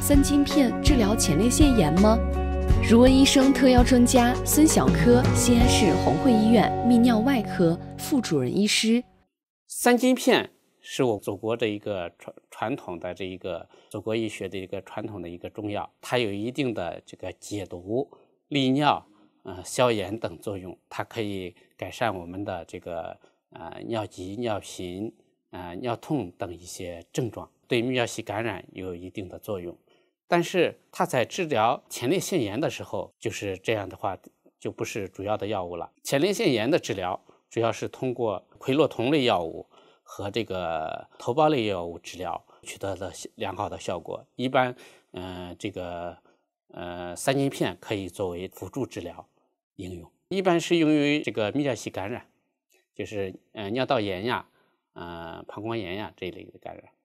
三金片治疗前列腺炎吗？如闻医生特邀专家孙小科，西安市红会医院泌尿外科副主任医师。 三金片是我祖国的一个传统的这一个祖国医学的一个传统的一个中药，它有一定的这个解毒、利尿、消炎等作用，它可以改善我们的这个尿急、尿频、尿痛等一些症状，对泌尿系感染有一定的作用。但是它在治疗前列腺炎的时候，就是这样的话，就不是主要的药物了。前列腺炎的治疗主要是通过喹诺酮类药物和这个头孢类药物治疗取得了良好的效果。一般三金片可以作为辅助治疗应用，一般是用于这个泌尿系感染，就是尿道炎呀、膀胱炎呀这一类的感染。